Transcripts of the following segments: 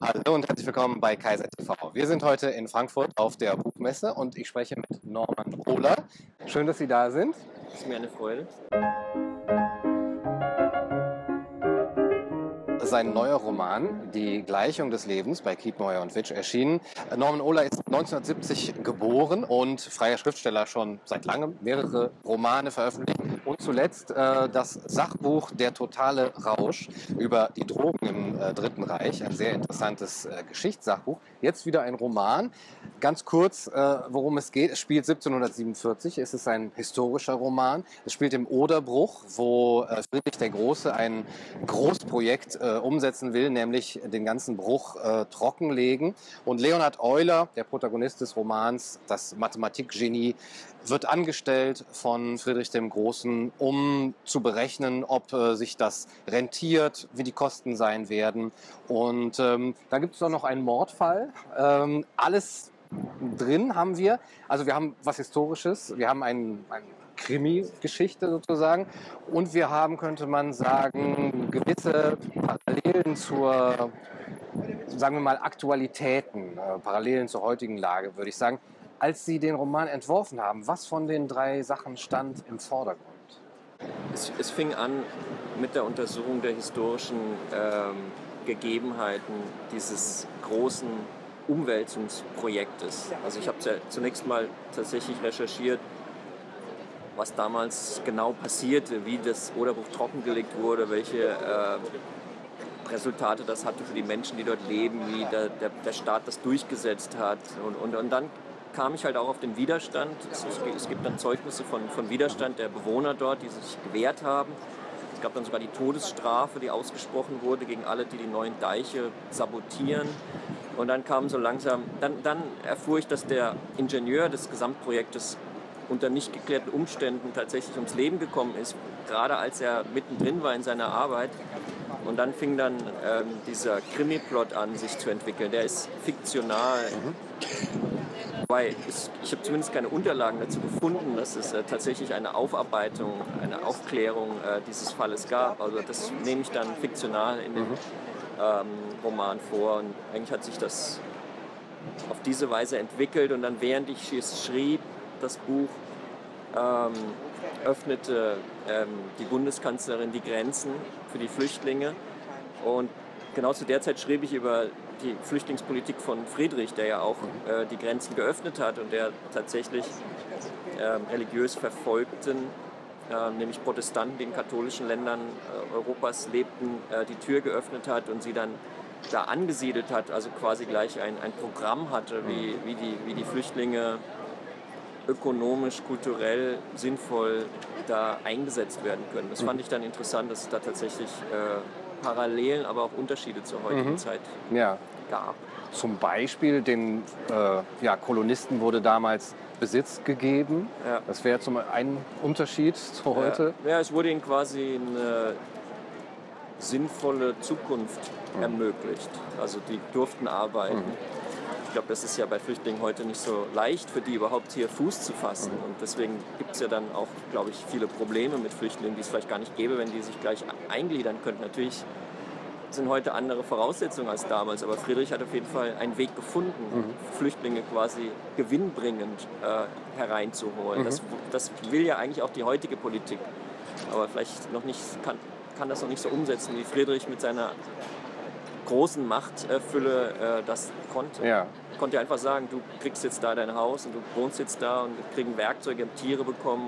Hallo und herzlich willkommen bei Kaiser TV. Wir sind heute in Frankfurt auf der Buchmesse und ich spreche mit Norman Ohler. Schön, dass Sie da sind. Das ist mir eine Freude. Sein neuer Roman, Die Gleichung des Lebens, bei Kiepenheuer und Witsch erschienen. Norman Ohler ist 1970 geboren und freier Schriftsteller, schon seit langem mehrere Romane veröffentlicht und zuletzt das Sachbuch Der totale Rausch über die Drogen im Dritten Reich, ein sehr interessantes Geschichtssachbuch. Jetzt wieder ein Roman. Ganz kurz, worum es geht. Es spielt 1747, es ist ein historischer Roman. Es spielt im Oderbruch, wo Friedrich der Große ein Großprojekt umsetzen will, nämlich den ganzen Bruch trockenlegen. Und Leonhard Euler, der Protagonist des Romans, das Mathematikgenie, wird angestellt von Friedrich dem Großen, um zu berechnen, ob sich das rentiert, wie die Kosten sein werden. Und dann gibt es auch noch einen Mordfall. Alles drin haben wir. Also wir haben was Historisches, wir haben eine Krimi-Geschichte sozusagen und wir haben, könnte man sagen, gewisse Parallelen zur, sagen wir mal, Aktualitäten, Parallelen zur heutigen Lage, würde ich sagen. Als Sie den Roman entworfen haben, was von den drei Sachen stand im Vordergrund? Es fing an mit der Untersuchung der historischen Gegebenheiten dieses großen Umwälzungsprojektes. Also ich habe zunächst mal tatsächlich recherchiert, was damals genau passierte, wie das Oderbruch trockengelegt wurde, welche Resultate das hatte für die Menschen, die dort leben, wie der Staat das durchgesetzt hat. Und dann kam ich halt auch auf den Widerstand. Es gibt dann Zeugnisse von Widerstand der Bewohner dort, die sich gewehrt haben. Es gab dann sogar die Todesstrafe, die ausgesprochen wurde gegen alle, die die neuen Deiche sabotieren. Und dann kam so langsam, dann erfuhr ich, dass der Ingenieur des Gesamtprojektes unter nicht geklärten Umständen tatsächlich ums Leben gekommen ist, gerade als er mittendrin war in seiner Arbeit. Und dann fing dann dieser Krimi-Plot an, sich zu entwickeln. Der ist fiktional. Weil ich habe zumindest keine Unterlagen dazu gefunden, dass es tatsächlich eine Aufarbeitung, eine Aufklärung dieses Falles gab. Also das nehme ich dann fiktional in dem Roman vor. Und eigentlich hat sich das auf diese Weise entwickelt. Und dann, während ich es schrieb, das Buch, öffnete die Bundeskanzlerin die Grenzen für die Flüchtlinge. Und genau zu der Zeit schrieb ich über die Flüchtlingspolitik von Friedrich, der ja auch die Grenzen geöffnet hat und der tatsächlich religiös Verfolgten, nämlich Protestanten, die in katholischen Ländern Europas lebten, die Tür geöffnet hat und sie dann da angesiedelt hat, also quasi gleich ein Programm hatte, wie die Flüchtlinge ökonomisch, kulturell sinnvoll da eingesetzt werden können. Das fand ich dann interessant, dass es da tatsächlich Parallelen, aber auch Unterschiede zur heutigen Zeit gab. Zum Beispiel den Kolonisten wurde damals Besitz gegeben. Ja. Das wäre zum einen Unterschied zu heute. Ja, es wurde ihnen quasi eine sinnvolle Zukunft ermöglicht. Also die durften arbeiten. Ich glaube, das ist ja bei Flüchtlingen heute nicht so leicht, für die überhaupt hier Fuß zu fassen. Und deswegen gibt es ja dann auch, glaube ich, viele Probleme mit Flüchtlingen, die es vielleicht gar nicht gäbe, wenn die sich gleich eingliedern könnten. Natürlich sind heute andere Voraussetzungen als damals, aber Friedrich hat auf jeden Fall einen Weg gefunden, Flüchtlinge quasi gewinnbringend hereinzuholen. Das will ja eigentlich auch die heutige Politik, aber vielleicht noch nicht, kann das noch nicht so umsetzen, wie Friedrich mit seiner großen Machtfülle das konnte. Ja. Konnte einfach sagen, du kriegst jetzt da dein Haus und du wohnst jetzt da und wir kriegen Werkzeuge, haben Tiere bekommen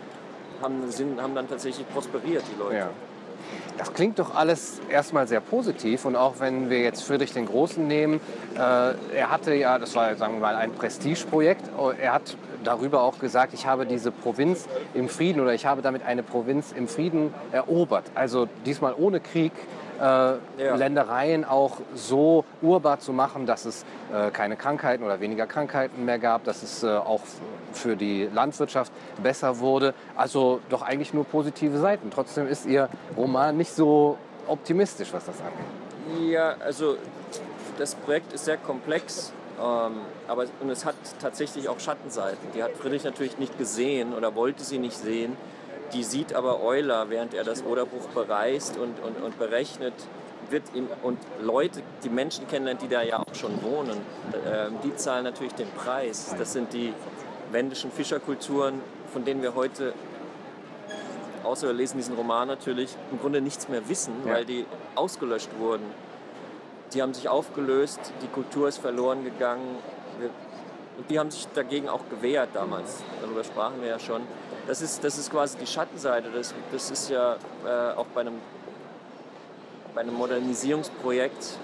und haben dann tatsächlich prosperiert, die Leute. Ja. Das klingt doch alles erstmal sehr positiv und auch wenn wir jetzt Friedrich den Großen nehmen, er hatte ja, das war, sagen wir mal, ein Prestigeprojekt, er hat darüber auch gesagt, ich habe diese Provinz im Frieden oder ich habe damit eine Provinz im Frieden erobert, also diesmal ohne Krieg. Ländereien auch so urbar zu machen, dass es keine Krankheiten oder weniger Krankheiten mehr gab, dass es auch für die Landwirtschaft besser wurde. Also doch eigentlich nur positive Seiten. Trotzdem ist Ihr Roman nicht so optimistisch, was das angeht. Ja, also das Projekt ist sehr komplex, aber es hat tatsächlich auch Schattenseiten. Die hat Friedrich natürlich nicht gesehen oder wollte sie nicht sehen. Die sieht aber Euler, während er das Oderbruch bereist und berechnet, und Leute, die Menschen kennenlernt, die da ja auch schon wohnen, die zahlen natürlich den Preis. Das sind die wendischen Fischerkulturen, von denen wir heute, außer wir lesen diesen Roman natürlich, im Grunde nichts mehr wissen, weil die ausgelöscht wurden. Die haben sich aufgelöst, die Kultur ist verloren gegangen. Und die haben sich dagegen auch gewehrt damals. Darüber sprachen wir ja schon. Das ist quasi die Schattenseite. Das ist ja auch bei einem Modernisierungsprojekt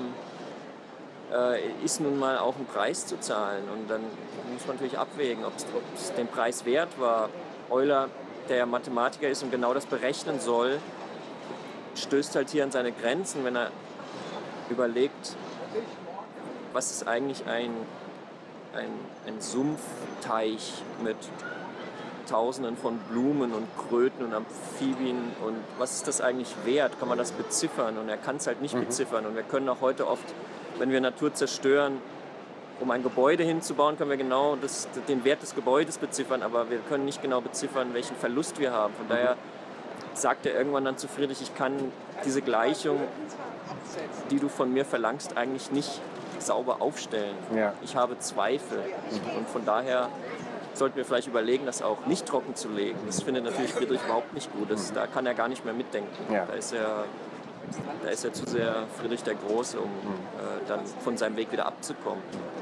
ist nun mal auch ein Preis zu zahlen. Und dann muss man natürlich abwägen, ob es den Preis wert war. Euler, der ja Mathematiker ist und genau das berechnen soll, stößt halt hier an seine Grenzen, wenn er überlegt, was ist eigentlich ein Sumpfteich mit Tausenden von Blumen und Kröten und Amphibien und was ist das eigentlich wert? Kann man das beziffern? Und er kann es halt nicht beziffern. Und wir können auch heute oft, wenn wir Natur zerstören, um ein Gebäude hinzubauen, können wir genau den Wert des Gebäudes beziffern, aber wir können nicht genau beziffern, welchen Verlust wir haben. Von daher sagt er irgendwann dann zu Friedrich, ich kann diese Gleichung, die du von mir verlangst, eigentlich nicht sauber aufstellen. Ja. Ich habe Zweifel. Und von daher sollten wir vielleicht überlegen, das auch nicht trocken zu legen. Das findet natürlich Friedrich überhaupt nicht gut. Da kann er gar nicht mehr mitdenken. Ja. Da ist er zu sehr Friedrich der Große, um dann von seinem Weg wieder abzukommen.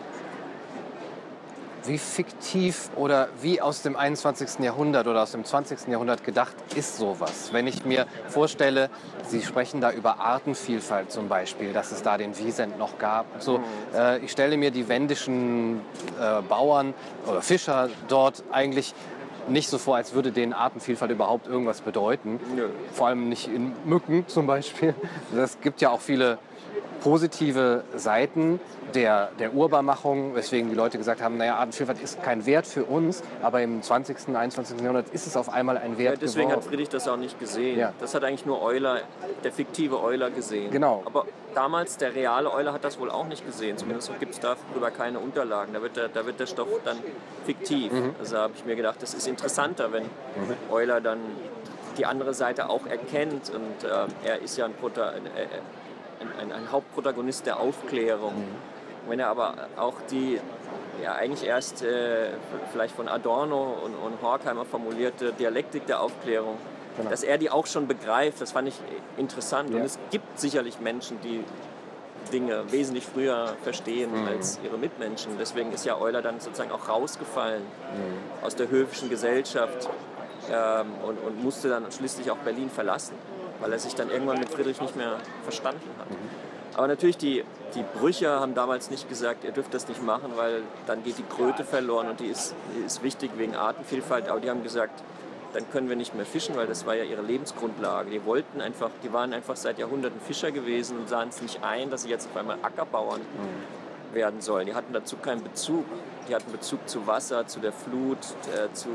Wie fiktiv oder wie aus dem 21. Jahrhundert oder aus dem 20. Jahrhundert gedacht ist sowas? Wenn ich mir vorstelle, Sie sprechen da über Artenvielfalt zum Beispiel, dass es da den Wiesent noch gab. So, ich stelle mir die wendischen Bauern oder Fischer dort eigentlich nicht so vor, als würde denen Artenvielfalt überhaupt irgendwas bedeuten. Nö. Vor allem nicht in Mücken zum Beispiel. Es gibt ja auch viele positive Seiten der Urbarmachung, weswegen die Leute gesagt haben, naja, Artenvielfalt ist kein Wert für uns, aber im 20., 21. Jahrhundert ist es auf einmal ein Wert deswegen geworden. Hat Friedrich das auch nicht gesehen. Ja. Das hat eigentlich nur Euler, der fiktive Euler, gesehen. Genau. Aber damals, der reale Euler hat das wohl auch nicht gesehen. Zumindest gibt es darüber keine Unterlagen. Da wird der Stoff dann fiktiv. Also habe ich mir gedacht, das ist interessanter, wenn Euler dann die andere Seite auch erkennt. Und er ist ja ein Hauptprotagonist der Aufklärung. Wenn er aber auch die eigentlich erst vielleicht von Adorno und Horkheimer formulierte Dialektik der Aufklärung, dass er die auch schon begreift, das fand ich interessant. Ja. Und es gibt sicherlich Menschen, die Dinge wesentlich früher verstehen als ihre Mitmenschen. Deswegen ist ja Euler dann sozusagen auch rausgefallen aus der höfischen Gesellschaft und musste dann schließlich auch Berlin verlassen, weil er sich dann irgendwann mit Friedrich nicht mehr verstanden hat. Aber natürlich, die Brücher haben damals nicht gesagt, ihr dürft das nicht machen, weil dann geht die Kröte verloren und die ist wichtig wegen Artenvielfalt. Aber die haben gesagt, dann können wir nicht mehr fischen, weil das war ja ihre Lebensgrundlage. Die waren einfach seit Jahrhunderten Fischer gewesen und sahen es nicht ein, dass sie jetzt auf einmal Ackerbauern werden sollen. Die hatten dazu keinen Bezug. Die hatten Bezug zu Wasser, zu der Flut, zu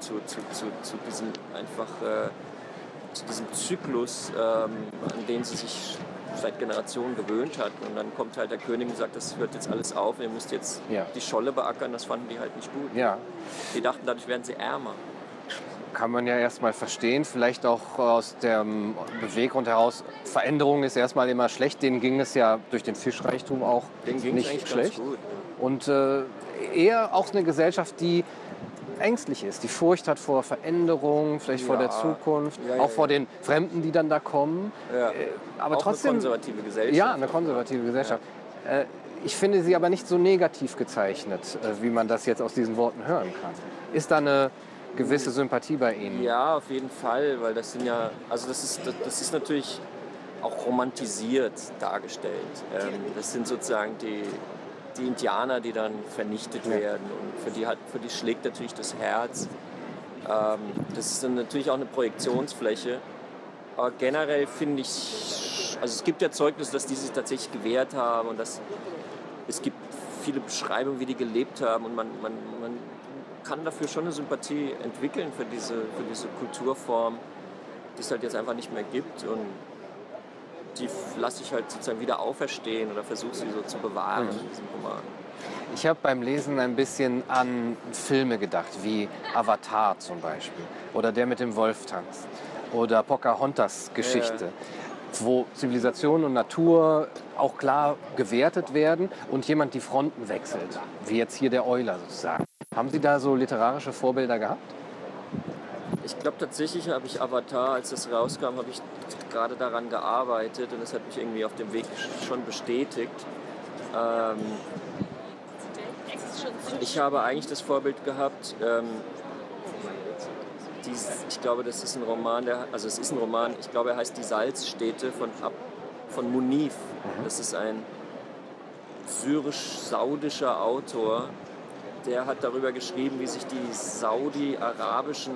diesem Zyklus, an den sie sich seit Generationen gewöhnt hatten. Und dann kommt halt der König und sagt, das hört jetzt alles auf, ihr müsst jetzt die Scholle beackern. Das fanden die halt nicht gut. Ja. Die dachten, dadurch werden sie ärmer. Kann man ja erstmal verstehen, vielleicht auch aus dem Beweggrund heraus, Veränderung ist erstmal immer schlecht, denen ging es ja durch den Fischreichtum auch nicht schlecht. Gut. Und eher auch eine Gesellschaft, die ängstlich ist, die Furcht hat vor Veränderung, vielleicht vor der Zukunft, auch vor den Fremden, die dann da kommen. Ja. Aber auch trotzdem, eine konservative Gesellschaft. Ja, eine konservative Gesellschaft. Ja. Ich finde sie aber nicht so negativ gezeichnet, wie man das jetzt aus diesen Worten hören kann. Ist da eine gewisse Sympathie bei Ihnen? Ja, auf jeden Fall, weil das sind ja, also das ist natürlich auch romantisiert dargestellt. Das sind sozusagen die Indianer, die dann vernichtet werden und für die schlägt natürlich das Herz. Das ist dann natürlich auch eine Projektionsfläche. Aber generell finde ich, also es gibt ja Zeugnisse, dass die sich tatsächlich gewehrt haben und es gibt viele Beschreibungen, wie die gelebt haben und man kann dafür schon eine Sympathie entwickeln für diese Kulturform, die es halt jetzt einfach nicht mehr gibt und die lasse ich halt sozusagen wieder auferstehen oder versuche sie so zu bewahren in diesem Roman. Ich habe beim Lesen ein bisschen an Filme gedacht, wie Avatar zum Beispiel oder Der mit dem Wolf tanzt oder Pocahontas Geschichte. wo Zivilisation und Natur auch klar gewertet werden und jemand die Fronten wechselt, wie jetzt hier der Euler sozusagen. Haben Sie da so literarische Vorbilder gehabt? Ich glaube tatsächlich habe ich Avatar, als das rauskam, habe ich gerade daran gearbeitet und das hat mich irgendwie auf dem Weg schon bestätigt. Ich habe eigentlich das Vorbild gehabt, ich glaube, das ist ein Roman, ich glaube, er heißt Die Salzstädte von Munif. Das ist ein syrisch-saudischer Autor, der hat darüber geschrieben, wie sich die saudi-arabischen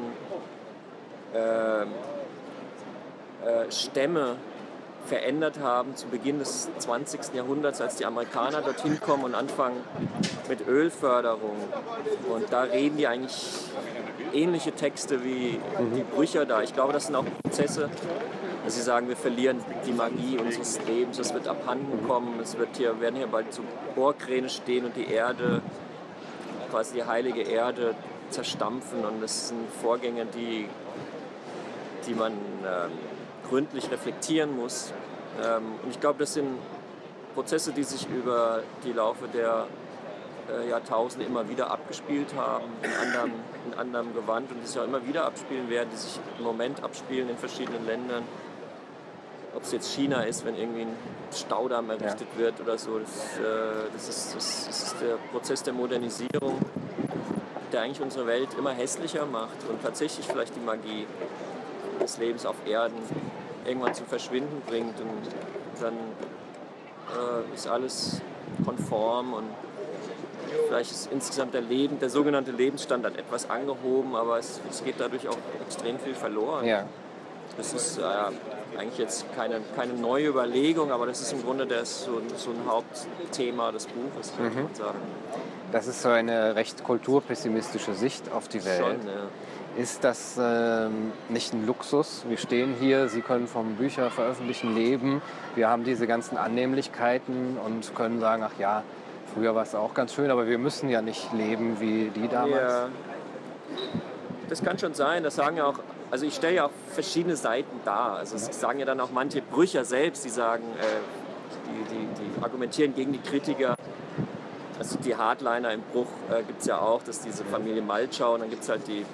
Stämme verändert haben zu Beginn des 20. Jahrhunderts, als die Amerikaner dorthin kommen und anfangen mit Ölförderung. Und da reden die eigentlich ähnliche Texte wie die Brücher da. Ich glaube, das sind auch Prozesse, dass sie sagen, wir verlieren die Magie unseres Lebens, es wird abhanden kommen, werden hier bald so Bohrkräne stehen und die Erde, quasi die heilige Erde, zerstampfen. Und das sind Vorgänge, die man gründlich reflektieren muss. Und ich glaube, das sind Prozesse, die sich über die Laufe der Jahrtausende immer wieder abgespielt haben, in anderem Gewand und die sich auch immer wieder abspielen werden, die sich im Moment abspielen in verschiedenen Ländern. Ob es jetzt China ist, wenn irgendwie ein Staudamm errichtet wird oder so, das ist der Prozess der Modernisierung, der eigentlich unsere Welt immer hässlicher macht und tatsächlich vielleicht die Magie des Lebens auf Erden irgendwann zum Verschwinden bringt und dann ist alles konform und vielleicht ist insgesamt der sogenannte Lebensstandard etwas angehoben, aber es geht dadurch auch extrem viel verloren. Ja. Das ist eigentlich jetzt keine neue Überlegung, aber das ist im Grunde so ein Hauptthema des Buches, würde ich sagen. Das ist so eine recht kulturpessimistische Sicht auf die Welt. Schon, ja. Ist das nicht ein Luxus? Wir stehen hier, Sie können vom Bücher veröffentlichen leben. Wir haben diese ganzen Annehmlichkeiten und können sagen, ach ja, früher war es auch ganz schön, aber wir müssen ja nicht leben wie die damals. Ja, das kann schon sein. Das sagen ja auch, also ich stelle ja auch verschiedene Seiten dar. Also es sagen ja dann auch manche Brücher selbst, die sagen, die argumentieren gegen die Kritiker. Also die Hardliner im Bruch gibt es ja auch, dass diese Familie Maltschau und dann gibt es halt die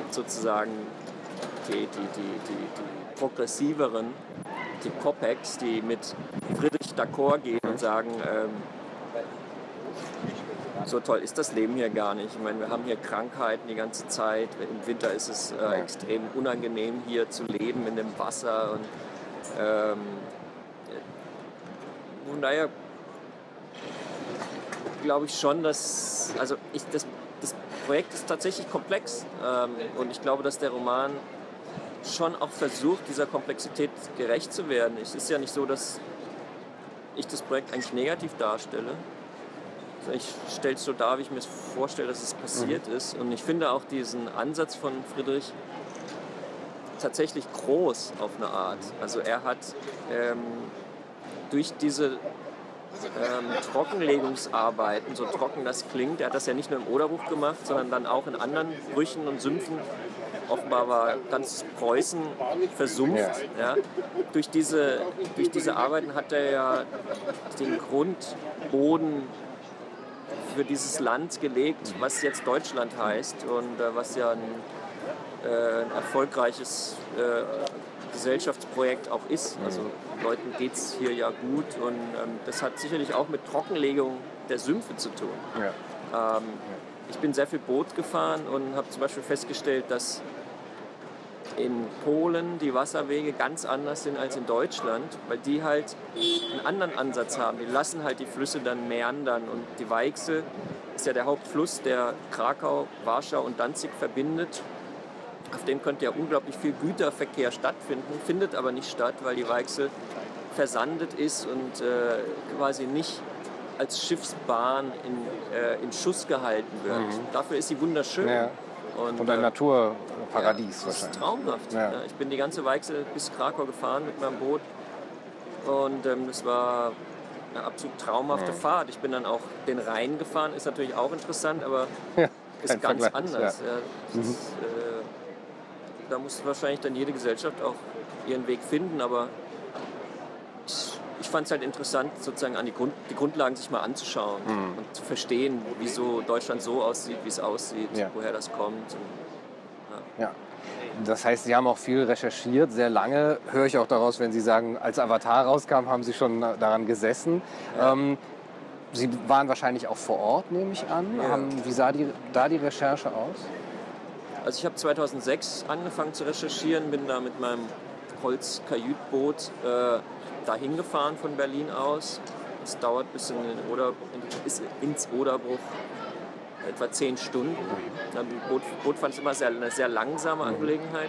progressiveren, die Copex, die mit Friedrich d'accord gehen und sagen, so toll ist das Leben hier gar nicht. Ich meine, wir haben hier Krankheiten die ganze Zeit. Im Winter ist es extrem unangenehm, hier zu leben in dem Wasser. Und von daher glaube ich schon, dass das Projekt ist tatsächlich komplex. Und ich glaube, dass der Roman schon auch versucht, dieser Komplexität gerecht zu werden. Es ist ja nicht so, dass ich das Projekt eigentlich negativ darstelle. Ich stelle es so dar, wie ich mir es vorstelle, dass es passiert ist. Und ich finde auch diesen Ansatz von Friedrich tatsächlich groß auf eine Art. Also er hat durch diese Trockenlegungsarbeiten, so trocken das klingt, er hat das ja nicht nur im Oderbruch gemacht, sondern dann auch in anderen Brüchen und Sümpfen. Offenbar war ganz Preußen versumpft. Ja. Durch diese Arbeiten hat er ja den Grundboden für dieses Land gelegt, was jetzt Deutschland heißt und was ja ein erfolgreiches Gesellschaftsprojekt auch ist. Also Leuten geht es hier ja gut und das hat sicherlich auch mit Trockenlegung der Sümpfe zu tun. Ja. Ich bin sehr viel Boot gefahren und habe zum Beispiel festgestellt, dass in Polen die Wasserwege ganz anders sind als in Deutschland, weil die halt einen anderen Ansatz haben. Die lassen halt die Flüsse dann meandern und die Weichsel ist ja der Hauptfluss, der Krakau, Warschau und Danzig verbindet. Auf dem könnte ja unglaublich viel Güterverkehr stattfinden, findet aber nicht statt, weil die Weichsel versandet ist und quasi nicht als Schiffsbahn in Schuss gehalten wird. Dafür ist sie wunderschön. Ja. Und ein Naturparadies wahrscheinlich. Das ist traumhaft. Ja. Ich bin die ganze Weichsel bis Krakau gefahren mit meinem Boot und es war eine absolut traumhafte Fahrt. Ich bin dann auch den Rhein gefahren, ist natürlich auch interessant, aber ist ganz anders. Ja. Da muss wahrscheinlich dann jede Gesellschaft auch ihren Weg finden, aber fand es halt interessant, sozusagen die Grundlagen sich mal anzuschauen und zu verstehen, wieso Deutschland so aussieht, wie es aussieht, woher das kommt. Und, Ja. Das heißt, Sie haben auch viel recherchiert, sehr lange. Höre ich auch daraus, wenn Sie sagen, als Avatar rauskam, haben Sie schon daran gesessen. Ja. Sie waren wahrscheinlich auch vor Ort, nehme ich an. Ja. Wie sah die Recherche aus? Also ich habe 2006 angefangen zu recherchieren, bin da mit meinem Holzkajütboot dahin gefahren von Berlin aus. Es dauert bis ins Oderbruch etwa 10 Stunden. Das Boot fand ich immer eine sehr langsame Angelegenheit.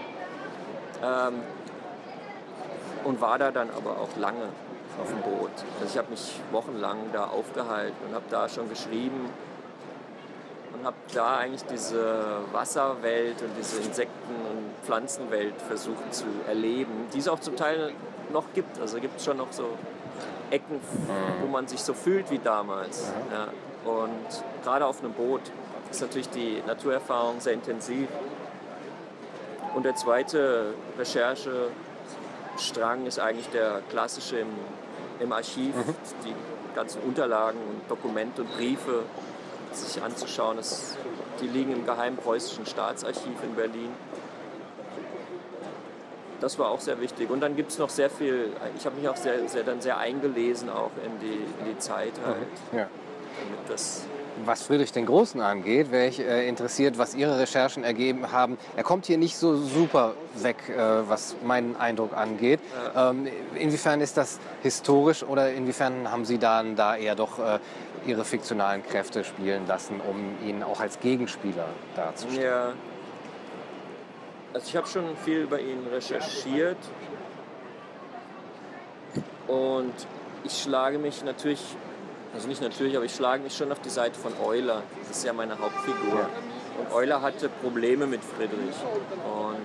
Und war da dann aber auch lange auf dem Boot. Also ich habe mich wochenlang da aufgehalten und habe da schon geschrieben und habe da eigentlich diese Wasserwelt und diese Insekten- und Pflanzenwelt versucht zu erleben, die es auch zum Teil noch gibt. Also gibt es schon noch so Ecken, wo man sich so fühlt wie damals. Ja. Und gerade auf einem Boot ist natürlich die Naturerfahrung sehr intensiv. Und der zweite Recherchestrang ist eigentlich der klassische im Archiv, die ganzen Unterlagen, Dokumente und Briefe sich anzuschauen. Die liegen im Geheimen Preußischen Staatsarchiv in Berlin. Das war auch sehr wichtig. Und dann gibt es noch sehr viel, ich habe mich auch sehr eingelesen auch in die Zeit halt. Ja. Damit das Was Friedrich den Großen angeht, wäre ich interessiert, was Ihre Recherchen ergeben haben. Er kommt hier nicht so super weg, was meinen Eindruck angeht. Ja. Inwiefern ist das historisch oder inwiefern haben Sie dann da eher doch Ihre fiktionalen Kräfte spielen lassen, um ihn auch als Gegenspieler darzustellen? Ja. Also ich habe schon viel über ihn recherchiert und ich schlage mich natürlich, also nicht natürlich, aber ich schlage mich schon auf die Seite von Euler. Das ist ja meine Hauptfigur. Ja. Und Euler hatte Probleme mit Friedrich. Und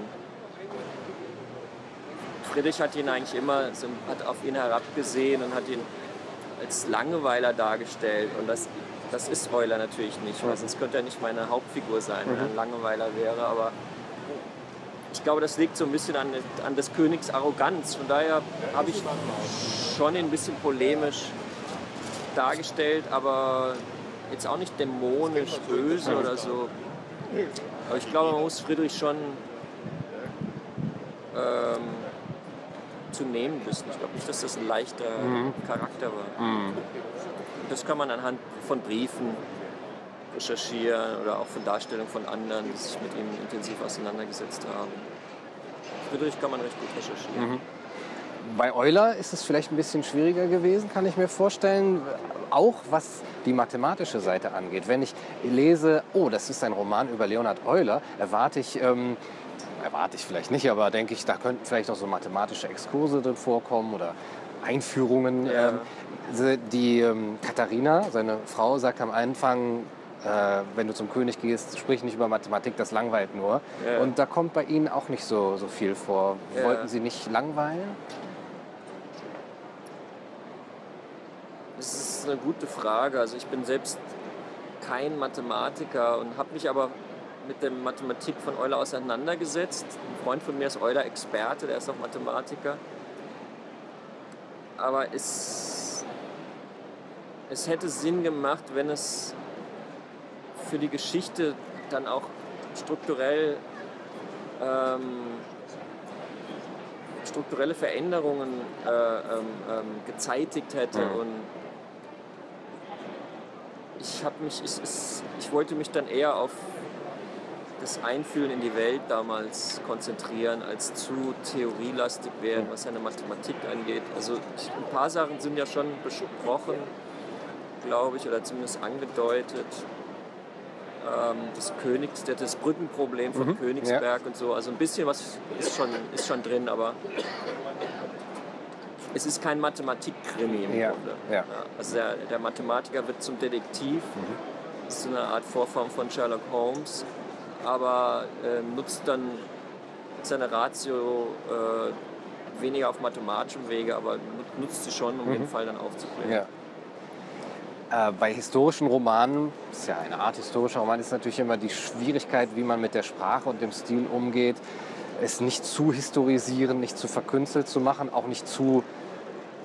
Friedrich hat ihn eigentlich immer, hat auf ihn herabgesehen und hat ihn als Langeweiler dargestellt. Und das ist Euler natürlich nicht, weil sonst könnte er nicht meine Hauptfigur sein, wenn er ein Langeweiler wäre. Aber ich glaube, das liegt so ein bisschen an des Königs Arroganz. Von daher habe ich schon ein bisschen polemisch dargestellt, aber jetzt auch nicht dämonisch böse oder so. Aber ich glaube, man muss Friedrich schon zu nehmen wissen. Ich glaube nicht, dass das ein leichter Charakter war. Das kann man anhand von Briefen recherchieren oder auch von Darstellungen von anderen, die sich mit ihm intensiv auseinandergesetzt haben. Friedrich kann man recht gut recherchieren. Bei Euler ist es vielleicht ein bisschen schwieriger gewesen, kann ich mir vorstellen, auch was die mathematische Seite angeht. Wenn ich lese, oh, das ist ein Roman über Leonhard Euler, erwarte ich vielleicht nicht, aber denke ich, da könnten vielleicht auch so mathematische Exkurse drin vorkommen oder Einführungen. Ja. Die Katharina, seine Frau, sagt am Anfang, wenn du zum König gehst, sprich nicht über Mathematik, das langweilt nur. Ja. Und da kommt bei Ihnen auch nicht so viel vor. Ja. Wollten Sie nicht langweilen? Das ist eine gute Frage. Also ich bin selbst kein Mathematiker und habe mich aber mit der Mathematik von Euler auseinandergesetzt. Ein Freund von mir ist Euler-Experte, der ist auch Mathematiker. Aber es hätte Sinn gemacht, wenn es für die Geschichte dann auch strukturelle Veränderungen gezeitigt hätte. Und ich wollte mich dann eher auf das Einfühlen in die Welt damals konzentrieren, als zu theorielastig werden, was seine Mathematik angeht. Also ein paar Sachen sind ja schon besprochen, glaube ich, oder zumindest angedeutet. Das Brückenproblem von Königsberg und so. Also ein bisschen was ist schon drin, aber es ist kein Mathematik-Krimi im Grunde. Ja. Also der Mathematiker wird zum Detektiv. Das ist so eine Art Vorform von Sherlock Holmes, aber nutzt dann seine Ratio weniger auf mathematischem Wege, aber nutzt sie schon, um den Fall dann aufzuklären. Ja. Bei historischen Romanen, das ist ja eine Art historischer Roman, ist natürlich immer die Schwierigkeit, wie man mit der Sprache und dem Stil umgeht, es nicht zu historisieren, nicht zu verkünstelt zu machen, auch nicht zu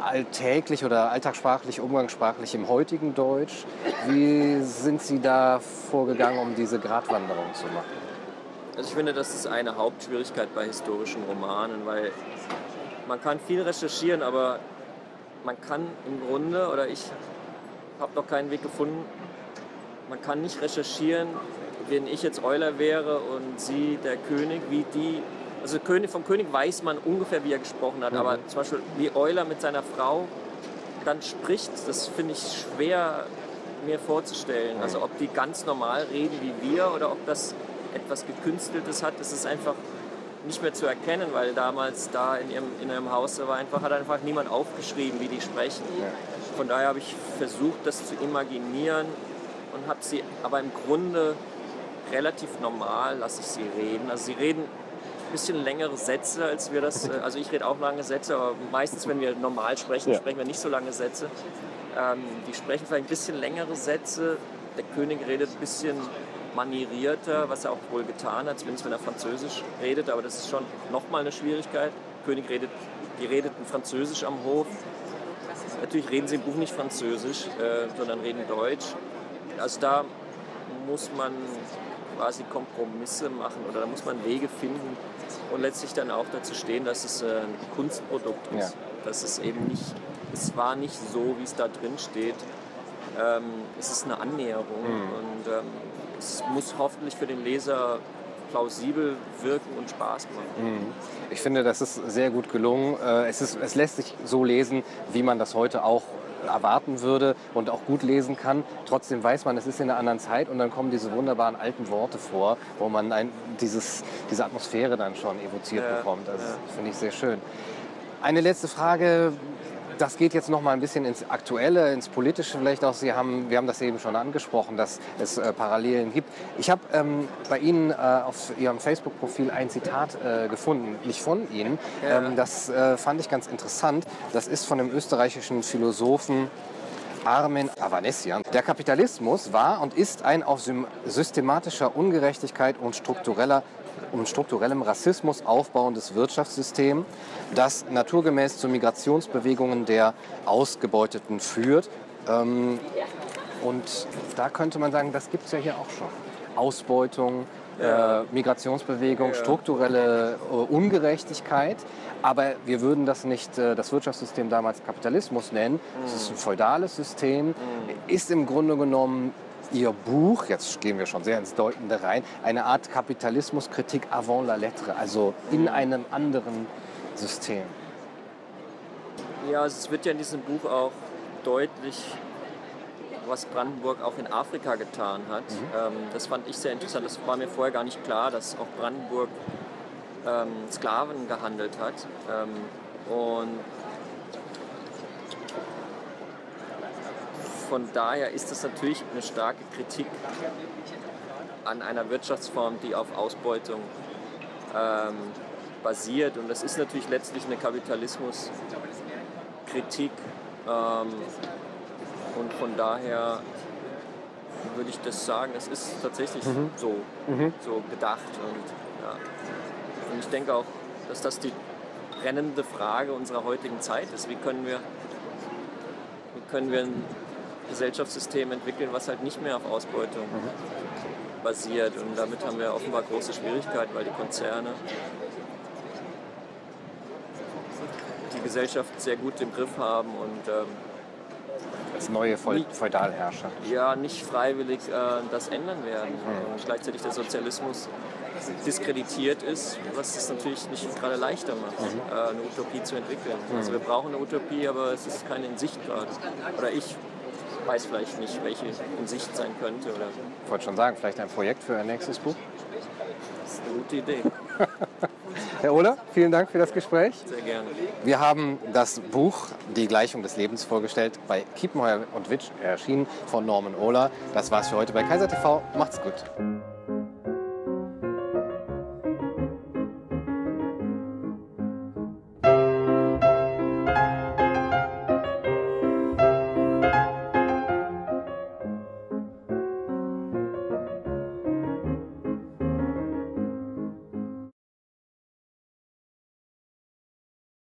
alltäglich oder alltagssprachlich, umgangssprachlich im heutigen Deutsch. Wie sind Sie da vorgegangen, um diese Gratwanderung zu machen? Also ich finde, das ist eine Hauptschwierigkeit bei historischen Romanen, weil man kann viel recherchieren, aber man kann im Grunde, oder ich habe noch keinen Weg gefunden, man kann nicht recherchieren, wenn ich jetzt Euler wäre und Sie der König, wie die, also vom König weiß man ungefähr, wie er gesprochen hat, aber zum Beispiel wie Euler mit seiner Frau dann spricht, das finde ich schwer mir vorzustellen. Also ob die ganz normal reden wie wir oder ob das etwas Gekünsteltes hat, das ist einfach nicht mehr zu erkennen, weil damals da in ihrem Haus hat einfach niemand aufgeschrieben, wie die sprechen. Ja. Von daher habe ich versucht, das zu imaginieren und habe sie aber im Grunde relativ normal, lasse ich sie reden. Also sie reden ein bisschen längere Sätze, als wir das, also ich rede auch lange Sätze, aber meistens, wenn wir normal sprechen, sprechen wir nicht so lange Sätze. Die sprechen vielleicht ein bisschen längere Sätze, der König redet ein bisschen manierierter, was er auch wohl getan hat, zumindest wenn er Französisch redet, aber das ist schon nochmal eine Schwierigkeit. Der König redeten Französisch am Hof. Natürlich reden sie im Buch nicht Französisch, sondern reden Deutsch. Also da muss man quasi Kompromisse machen oder da muss man Wege finden und letztlich dann auch dazu stehen, dass es ein Kunstprodukt ist. Ja. Dass es eben nicht, es war nicht so, wie es da drin steht. Es ist eine Annäherung und es muss hoffentlich für den Leser plausibel wirken und Spaß machen. Ich finde, das ist sehr gut gelungen. Es lässt sich so lesen, wie man das heute auch erwarten würde und auch gut lesen kann. Trotzdem weiß man, es ist in einer anderen Zeit und dann kommen diese wunderbaren alten Worte vor, wo man diese Atmosphäre dann schon evoziert bekommt. Das finde ich sehr schön. Eine letzte Frage. Das geht jetzt noch mal ein bisschen ins Aktuelle, ins Politische vielleicht auch. Wir haben das eben schon angesprochen, dass es Parallelen gibt. Ich habe bei Ihnen auf Ihrem Facebook-Profil ein Zitat gefunden, nicht von Ihnen. Das fand ich ganz interessant. Das ist von dem österreichischen Philosophen Armen Avanesian. Der Kapitalismus war und ist ein auf systematischer Ungerechtigkeit und strukturellem Rassismus aufbauendes Wirtschaftssystem, das naturgemäß zu Migrationsbewegungen der Ausgebeuteten führt. Und da könnte man sagen, das gibt es ja hier auch schon. Ausbeutung, Migrationsbewegung, strukturelle Ungerechtigkeit. Aber wir würden das nicht das Wirtschaftssystem damals Kapitalismus nennen. Es ist ein feudales System, ist im Grunde genommen Ihr Buch, jetzt gehen wir schon sehr ins Deutende rein, eine Art Kapitalismuskritik avant la lettre, also in einem anderen System. Ja, also es wird ja in diesem Buch auch deutlich, was Brandenburg auch in Afrika getan hat. Das fand ich sehr interessant. Das war mir vorher gar nicht klar, dass auch Brandenburg Sklaven gehandelt hat. Und von daher ist das natürlich eine starke Kritik an einer Wirtschaftsform, die auf Ausbeutung basiert. Und das ist natürlich letztlich eine Kapitalismuskritik. Und von daher würde ich das sagen, es ist tatsächlich so gedacht. Und ich denke auch, dass das die brennende Frage unserer heutigen Zeit ist. Wie können wir ein Gesellschaftssystem entwickeln, was halt nicht mehr auf Ausbeutung basiert. Und damit haben wir offenbar große Schwierigkeiten, weil die Konzerne die Gesellschaft sehr gut im Griff haben und als neue Feudalherrscher. Ja, nicht freiwillig das ändern werden. Und gleichzeitig der Sozialismus diskreditiert ist, was es natürlich nicht gerade leichter macht, eine Utopie zu entwickeln. Also wir brauchen eine Utopie, aber es ist keine in Sicht gerade. Oder ich weiß vielleicht nicht, welche in Sicht sein könnte. Oder ich wollte schon sagen, vielleicht ein Projekt für ein nächstes Buch? Das ist eine gute Idee. Herr Ohler, vielen Dank für das Gespräch. Sehr gerne. Wir haben das Buch Die Gleichung des Lebens vorgestellt, bei Kiepenheuer und Witsch erschienen von Norman Ohler. Das war's für heute bei Kaiser TV. Macht's gut.